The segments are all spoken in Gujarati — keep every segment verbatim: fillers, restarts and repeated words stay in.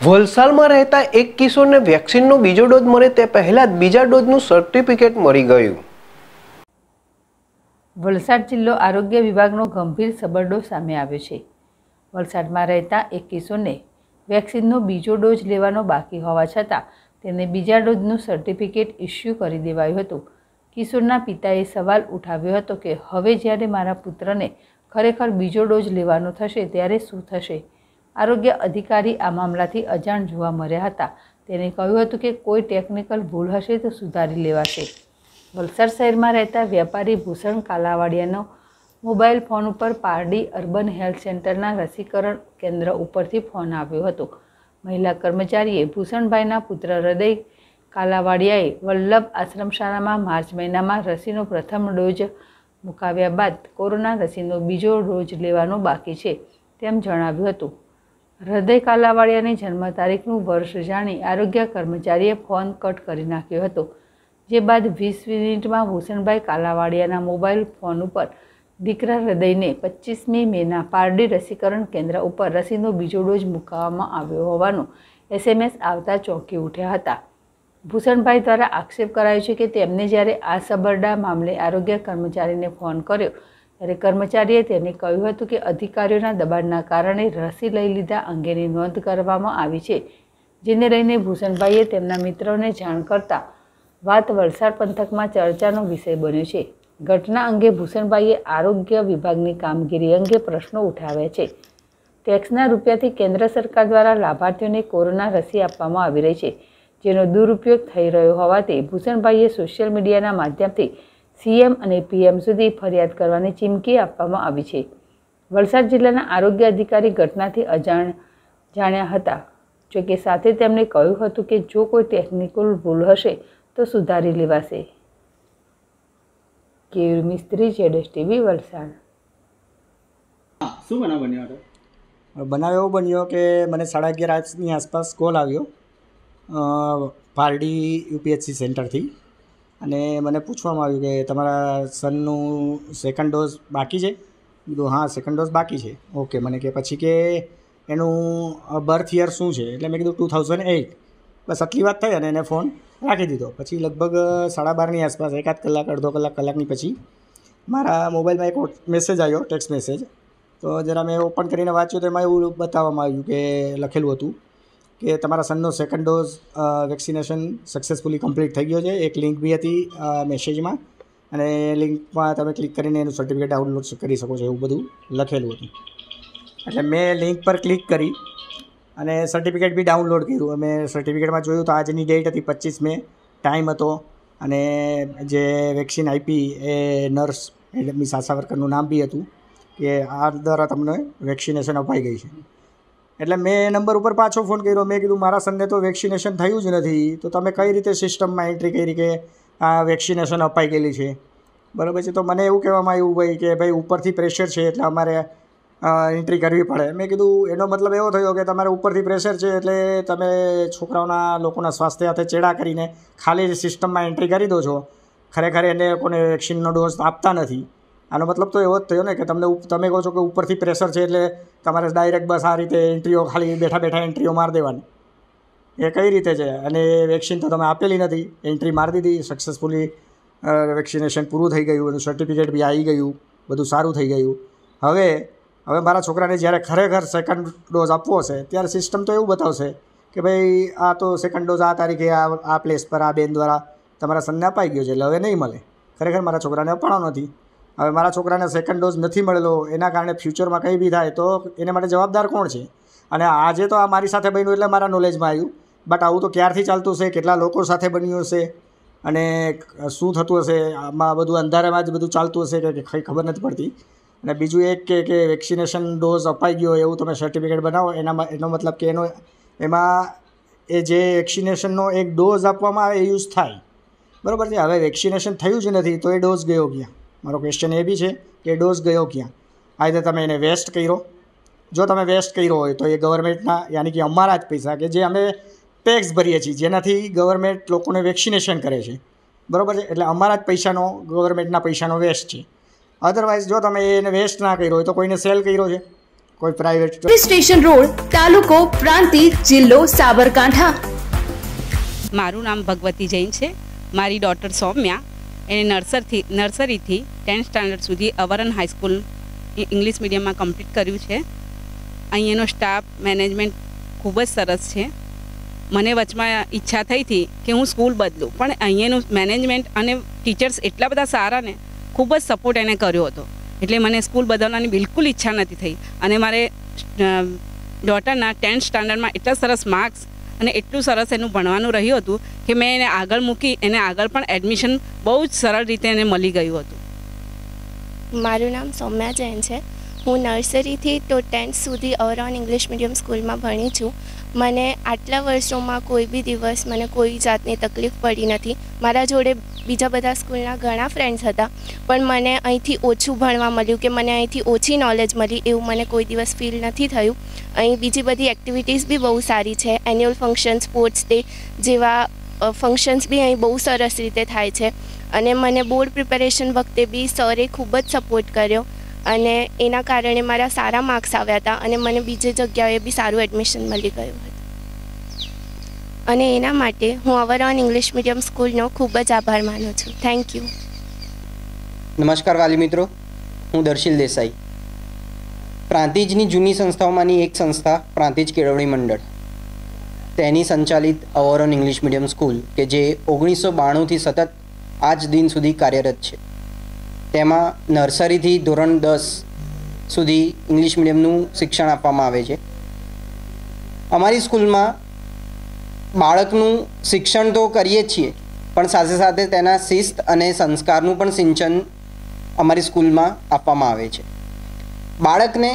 વલસાડમાં રહેતા એક કિશોરને વેક્સિનનો બીજો ડોઝ મળે તે પહેલા જ બીજા ડોઝનું સર્ટિફિકેટ મળી ગયું। વલસાડ જિલ્લો આરોગ્ય વિભાગનો ગંભીર સબરડો સામે આવ્યો છે। વલસાડમાં રહેતા એક કિશોરને વેક્સિનનો બીજો ડોઝ લેવાનો બાકી હોવા છતાં તેને બીજા ડોઝનું સર્ટિફિકેટ ઇસ્યુ કરી દેવાયું હતું। કિશોરના પિતાએ સવાલ ઉઠાવ્યો હતો કે હવે જ્યારે મારા પુત્રને ખરેખર બીજો ડોઝ લેવાનો થશે ત્યારે શું થશે। આરોગ્ય અધિકારી આ મામલાથી અજાણ જોવા મળ્યા હતા। તેને કહ્યું હતું કે કોઈ ટેકનિકલ ભૂલ હશે તો સુધારી લેવાશે। વલસાડ શહેરમાં રહેતા વેપારી ભૂષણ કાલાવાડિયાનો મોબાઈલ ફોન ઉપર પારડી અર્બન હેલ્થ સેન્ટરના રસીકરણ કેન્દ્ર ઉપરથી ફોન આવ્યો હતો। મહિલા કર્મચારીએ ભૂષણભાઈના પુત્ર હૃદય કાલાવાડિયાએ વલ્લભ આશ્રમશાળામાં માર્ચ મહિનામાં રસીનો પ્રથમ ડોઝ મુકાવ્યા બાદ કોરોના રસીનો બીજો ડોઝ લેવાનો બાકી છે તેમ જણાવ્યું હતું। હૃદય કાલાવાડિયાની જન્મ તારીખનું વર્ષ જાણી આરોગ્ય કર્મચારીએ ફોન કટ કરી નાખ્યો હતો, જે બાદ વીસ મિનિટમાં ભૂષણભાઈ કાલાવાડિયાના મોબાઈલ ફોન ઉપર દીકરા હૃદયને પચીસમી મેના પારડી રસીકરણ કેન્દ્ર ઉપર રસીનો બીજો ડોઝ મૂકવામાં આવ્યો હોવાનો એસએમએસ આવતા ચોંકી ઉઠ્યા હતા। ભૂષણભાઈ દ્વારા આક્ષેપ કરાયો છે કે તેમને જ્યારે આ સબરડા મામલે આરોગ્ય કર્મચારીને ફોન કર્યો ત્યારે કર્મચારીએ તેને કહ્યું હતું કે અધિકારીઓના દબાણના કારણે રસી લઈ લીધા અંગેની નોંધ કરવામાં આવી છે, જેને લઈને ભૂષણભાઈએ તેમના મિત્રોને જાણ કરતા વાત વલસાડ પંથકમાં ચર્ચાનો વિષય બન્યો છે। ઘટના અંગે ભૂષણભાઈએ આરોગ્ય વિભાગની કામગીરી અંગે પ્રશ્નો ઉઠાવ્યા છે। ટેક્સના રૂપિયાથી કેન્દ્ર સરકાર દ્વારા લાભાર્થીઓને કોરોના રસી આપવામાં આવી રહી છે, જેનો દુરુપયોગ થઈ રહ્યો હોવાથી ભૂષણભાઈએ સોશિયલ મીડિયાના માધ્યમથી સીએમ અને પીએમ સુધી ફરિયાદ કરવાની ચીમકી આપવામાં આવી છે। વલસાડ જિલ્લાના આરોગ્ય અધિકારી ઘટનાથી અજાણ જાણ્યા હતા, જોકે સાથે તેમણે કહ્યું હતું કે જો કોઈ ટેકનિકલ ભૂલ હશે તો સુધારી લેવાશે। કેયુર મિસ્ત્રી, જેડેશ ટીવી, વલસાડ। શું બનાવ બન્યો હતો? બનાવ એવો બન્યો કે મને સાડા અગિયાર આજની આસપાસ કોલ આવ્યો પારડી યુપીએચસી સેન્ટરથી, અને મને પૂછવામાં આવ્યું કે તમારા સનનું સેકન્ડ ડોઝ બાકી છે? કીધું હા, સેકન્ડ ડોઝ બાકી છે। ઓકે, મને કે પછી કે એનું બર્થ યર શું છે? એટલે મેં કીધું ટુ થાઉઝન્ડ એઇટ। બસ આટલી વાત થઈ અને એને ફોન રાખી દીધો। પછી લગભગ સાડા બારની આસપાસ એકાદ કલાક અડધો કલાક કલાકની પછી મારા મોબાઈલમાં એક મેસેજ આવ્યો, ટેક્સ્ટ મેસેજ। તો જરા મેં ઓપન કરીને વાંચ્યું તો એમાં એવું બતાવવામાં આવ્યું કે લખેલું હતું કે તમારા સનનો second dose vaccination successfully complete થઈ ગયો છે। એક લિંક બી હતી મેસેજમાં, અને લિંકમાં તમે ક્લિક કરીને એનું સર્ટિફિકેટ ડાઉનલોડ કરી શકો છો, એવું બધું લખેલું હતું। એટલે મેં લિંક પર ક્લિક કરી અને સર્ટિફિકેટ બી ડાઉનલોડ કર્યું। અમે સર્ટિફિકેટમાં જોયું તો આજની ડેટ હતી પચીસ મે, ટાઈમ હતો, અને જે વેક્સિન આપી એ નર્સ એટલે મીન્સ આશા વર્કરનું નામ બી હતું કે આ દ્વારા તમને વેક્સિનેશન અપાઈ ગઈ છે। એટલે મેં નંબર ઉપર પાછો ફોન કર્યો। મેં કીધું મારા સનને તો વેક્સિનેશન થયું જ નથી, તો તમે કઈ રીતે સિસ્ટમમાં એન્ટ્રી કરી કે આ વેક્સિનેશન અપાઈ ગયેલી છે, બરાબર છે? તો મને એવું કહેવામાં આવ્યું ભાઈ કે ભાઈ ઉપરથી પ્રેશર છે એટલે અમારે એન્ટ્રી કરવી પડે। મેં કીધું એનો મતલબ એવો થયો કે તમારે ઉપરથી પ્રેશર છે એટલે તમે છોકરાઓના લોકોના સ્વાસ્થ્ય સાથે ચેડા કરીને ખાલી સિસ્ટમમાં એન્ટ્રી કરી દો છો, ખરેખર એને લોકોને વેક્સિનનો ડોઝ આપતા નથી। આનો મતલબ તો એવો જ થયો ને કે તમને તમે કહો છો કે ઉપરથી પ્રેશર છે એટલે તમારે ડાયરેક્ટ બસ આ રીતે એન્ટ્રીઓ ખાલી બેઠા બેઠા એન્ટ્રીઓ મારી દેવાની, એ કઈ રીતે છે? અને વેક્સિન તો તમે આપેલી નથી, એન્ટ્રી મારી દીધી, સક્સેસફુલી વેક્સિનેશન પૂરું થઈ ગયું, એનું સર્ટિફિકેટ બી આવી ગયું, બધું સારું થઈ ગયું। હવે હવે મારા છોકરાને જ્યારે ખરેખર સેકન્ડ ડોઝ આપવો હશે ત્યારે સિસ્ટમ તો એવું બતાવશે કે ભાઈ આ તો સેકન્ડ ડોઝ આ તારીખે આ આ પ્લેસ પર આ બેન દ્વારા તમારા સનને અપાઈ ગયો છે, એટલે હવે નહીં મળે। ખરેખર મારા છોકરાને અપાણો નથી। હવે મારા છોકરાને સેકન્ડ ડોઝ નથી મળેલો, એના કારણે ફ્યુચરમાં કંઈ બી થાય તો એને માટે જવાબદાર કોણ છે? અને આજે તો આ મારી સાથે બન્યું એટલે મારા નોલેજમાં આવ્યું, બટ આવું તો ક્યારથી ચાલતું હશે, કેટલા લોકો સાથે બન્યું હશે, અને શું થતું હશે? આમાં બધું અંધારામાં જ બધું ચાલતું હશે કે કંઈ ખબર નથી પડતી। અને બીજું એક કે કે વેક્સિનેશન ડોઝ અપાઈ ગયો એવું તમે સર્ટિફિકેટ બનાવો, એના એનો મતલબ કે એનો એમાં એ જે વેક્સિનેશનનો એક ડોઝ આપવામાં આવે એ યુઝ થાય, બરાબર છે? હવે વેક્સિનેશન થયું જ નથી તો એ ડોઝ ગયો ક્યાં? મારો ક્વેશ્ચન એ બી છે કે ડોઝ ગયો ક્યાં? આઈધર તમે એને વેસ્ટ કર્યો, જો તમે વેસ્ટ કર્યો હોય તો એ ગવર્મેન્ટના યાની કે અમારા જ પૈસા કે જે અમે ટેક્સ ભરીએ છીએ, જેનાથી ગવર્મેન્ટ લોકોને વેક્સિનેશન કરે છે, બરાબર છે? એટલે અમારા જ પૈસાનો, ગવર્મેન્ટના પૈસાનો વેસ્ટ છે। અધરવાઇઝ જો તમે એને વેસ્ટ ના કર્યો હોય તો કોઈને સેલ કર્યો છે, કોઈ પ્રાઇવેટ સ્ટેશન રોડ, તાલુકો પ્રાંતિજ, જિલ્લો સાબરકાંઠા. મારું નામ ભગવતી જૈન છે. મારી ડોટર સૌમ્યા એને નર્સરીથી નર્સરીથી ટેન્થ સ્ટાન્ડર્ડ સુધી અવરન હાઈસ્કૂલ ઇંગ્લિશ મીડિયમમાં કમ્પ્લીટ કર્યું છે. અહીંયાનો સ્ટાફ મેનેજમેન્ટ ખૂબ જ સરસ છે. મને વચમાં ઈચ્છા થઈ હતી કે હું સ્કૂલ બદલું, પણ અહીંયાનું મેનેજમેન્ટ અને ટીચર્સ એટલા બધા સારા ને ખૂબ જ સપોર્ટ એને કર્યો હતો, એટલે મને સ્કૂલ બદલવાની બિલકુલ ઈચ્છા નથી થઈ. અને મારે ડોટરના ટેન્થ સ્ટાન્ડર્ડમાં એટલા સરસ માર્ક્સ અને એટલું સરસ એનું ભણવાનું રહ્યું હતું કે મેં એને આગળ મૂકી એને આગળ પણ એડમિશન બહુ જ સરળ રીતે એને મળી ગયું હતું. મારું નામ સૌમ્યા જૈન છે. હું નર્સરીથી તો ટેન્થ સુધી અવરોન ઇંગ્લિશ મીડિયમ સ્કૂલમાં ભણી છું. મને આટલા વર્ષોમાં કોઈ બી દિવસ મને કોઈ જાતની તકલીફ પડી નથી. મારા જોડે બીજા બધા સ્કૂલના ઘણા ફ્રેન્ડ્સ હતા, પણ મને અહીંથી ઓછું ભણવા મળ્યું કે મને અહીંથી ઓછી નોલેજ મળી એવું મને કોઈ દિવસ ફીલ નથી થયું. અહીં બીજી બધી એક્ટિવિટીઝ બી બહુ સારી છે. એન્યુઅલ ફંક્શન, સ્પોર્ટ્સ ડે જેવા ફંક્શન્સ બી અહીં બહુ સરસ રીતે થાય છે. અને મને બોર્ડ પ્રિપેરેશન વખતે બી સરે ખૂબ જ સપોર્ટ કર્યો અને એના કારણે મારા સારા માર્ક્સ આવ્યા હતા અને મને બીજી જગ્યાએ બી સારું એડમિશન મળી ગયું હતું. અને એના માટે હું અવરોન ઇંગ્લિશ મીડિયમ સ્કૂલનો ખૂબ જ આભાર માનું છું. Thank you. નમસ્કાર વાલી મિત્રો, હું દર્શિલ દેસાઈ. પ્રાંતિજની જૂની સંસ્થાઓમાંની એક સંસ્થા પ્રાંતિજ કેળવણી મંડળ, તેની સંચાલિત અવરોન ઇંગ્લિશ મીડિયમ સ્કૂલ કે જે ઓગણીસો બાણુંથી સતત આજ દિન સુધી કાર્યરત છે. તેમાં નર્સરીથી ધોરણ દસ સુધી ઇંગ્લિશ મીડિયમનું શિક્ષણ આપવામાં આવે છે. અમારી સ્કૂલમાં બાળકનું શિક્ષણ તો કરીએ જ છીએ, પણ સાથે સાથે તેના શિસ્ત અને સંસ્કારનું પણ સિંચન અમારી સ્કૂલમાં આપવામાં આવે છે. બાળકને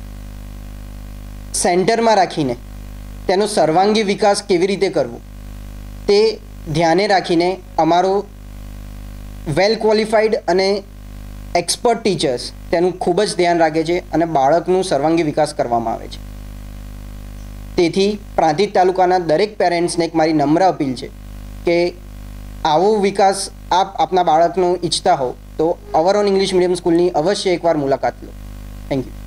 સેન્ટરમાં રાખીને તેનો સર્વાંગી વિકાસ કેવી રીતે કરવો તે ધ્યાને રાખીને અમારો વેલ ક્વોલિફાઈડ અને એક્સપર્ટ ટીચર્સ તેનું ખૂબ જ ધ્યાન રાખે છે અને બાળકનું સર્વાંગી વિકાસ કરવામાં આવે છે. તેથી પ્રાંતિજ તાલુકાના દરેક પેરેન્ટ્સને એક મારી નમ્ર અપીલ છે કે આવો વિકાસ આપ આપના બાળકનો ઈચ્છતા હો તો અવરોન ઇંગ્લિશ મીડિયમ સ્કૂલની અવશ્ય એકવાર મુલાકાત લો. Thank you.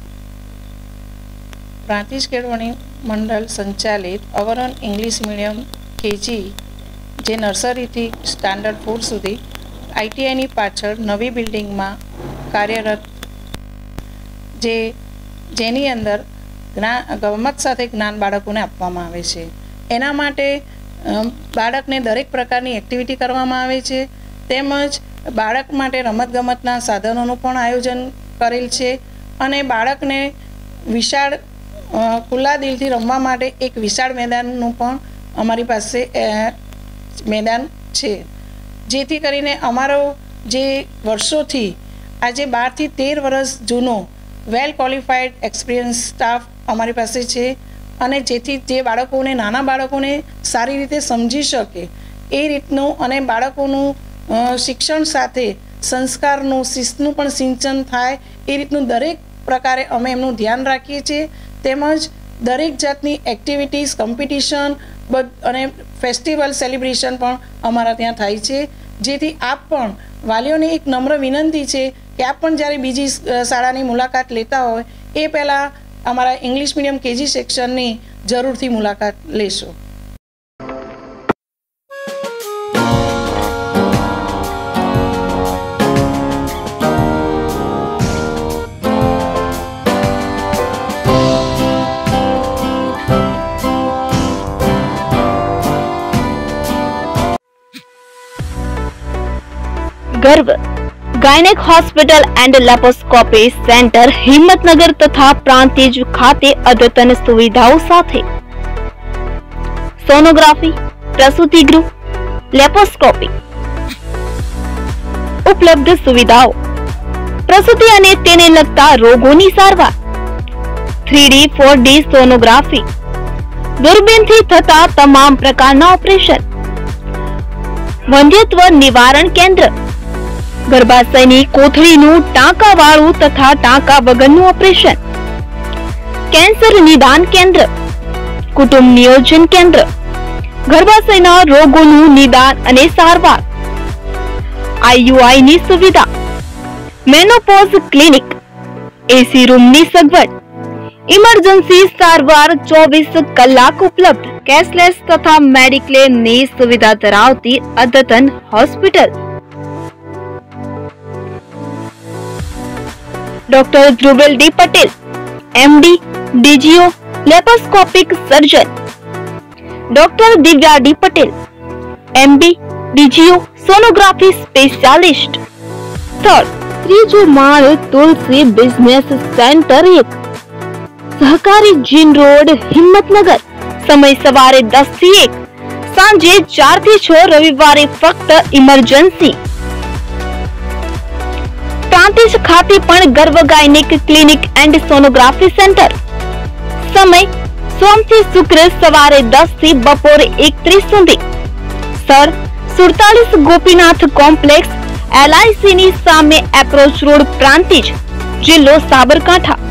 પ્રાંતિજ કેળવણી મંડળ સંચાલિત અવરોન ઇંગ્લિશ મીડિયમ કેજી જે નર્સરીથી સ્ટાન્ડર્ડ ફોર સુધી આઈટીઆઈની પાછળ નવી બિલ્ડિંગમાં કાર્યરત, જે જેની અંદર જ્ઞાન ગમત સાથે જ્ઞાન બાળકોને આપવામાં આવે છે. એના માટે બાળકને દરેક પ્રકારની એક્ટિવિટી કરવામાં આવે છે, તેમજ બાળક માટે રમતગમતના સાધનોનું પણ આયોજન કરેલ છે. અને બાળકને વિશાળ ખુલ્લા દિલથી રમવા માટે એક વિશાળ મેદાનનું પણ અમારી પાસે મેદાન છે, જેથી કરીને અમારો જે વર્ષોથી આજે બારથી તેર વર્ષ જૂનો વેલ ક્વોલિફાઈડ એક્સપિરિયન્સ સ્ટાફ અમારી પાસે છે. અને જેથી જે બાળકોને નાના બાળકોને સારી રીતે સમજી શકે એ રીતનું અને બાળકોનું શિક્ષણ સાથે સંસ્કારનું શિસ્તનું પણ સિંચન થાય એ રીતનું દરેક પ્રકારે અમે એમનું ધ્યાન રાખીએ છીએ. તેમજ દરેક જાતની એક્ટિવિટીઝ, કોમ્પિટિશન અને ફેસ્ટિવલ સેલિબ્રેશન પણ અમારા ત્યાં થાય છે. જેથી આપ પણ વાલીઓને એક નમ્ર વિનંતી છે કે આપ પણ જ્યારે બીજી શાળાની મુલાકાત લેતા હોય એ પહેલાં અમારા ઇંગ્લિશ મીડિયમ કેજી સેક્શનની જરૂરથી મુલાકાત લેશો. Garv gynaec hospital and laparoscopy centre Himmatnagar तथा प्रांतिज खाते अद्यतन सुविधाओं साथे सोनोग्राफी, प्रसूति गृह, लेप्रोस्कोपी उपलब्ध सुविधाओं, प्रसूति अने तेने लगता रोगोनी सारवार, three D four D sonography, दूरबीन थी थता तमाम प्रकारना ऑपरेशन, वंध्यत्व निवारण केंद्र, गर्भाशयनी कोथळीनुं टांकावाळुं तथा टांका वगरनुं ऑपरेशन, कैंसर निदान केंद्र, कुटुंब नियोजन केंद्र, गर्भाशयना रोगोनुं निदान अने सारवार, आईयूआई सुविधा, मेनोपॉज क्लिनिक, एसी रूम नी सगवड, ઇમરજન્સી સારવાર ચોવીસ કલાક ઉપલબ્ધ, કેશલેસ તથા મેડિક્લેમની સુવિધા ધરાવતી અદ્યતન hospital. Doctor Dhruvel D Patel, MD, DGO, laparoscopic surgeon. Doctor Divya D Patel, MD, DGO, sonography specialist. સ્થળ ત્રીજો માળ, તુલસી બિઝનેસ સેન્ટર એક, સહકારી જીન રોડ, હિંમતનગર. સમય સવારે દસ થી એક, સાંજે ચાર થી છ, રવિવારે ફક્ત ઇમરજન્સી. પ્રાંતિજ ખાતે પણ Garv gynaec clinic and sonography centre. સમય સોમ થી શુક્ર સવારે દસ થી બપોરે એક ત્રીસ સુધી. સર સુડતાલીસ ગોપીનાથ કોમ્પ્લેક્સ, એલઆઈસી ની સામે એપ્રોચ રોડ, પ્રાંતિજ, જિલ્લો સાબરકાંઠા.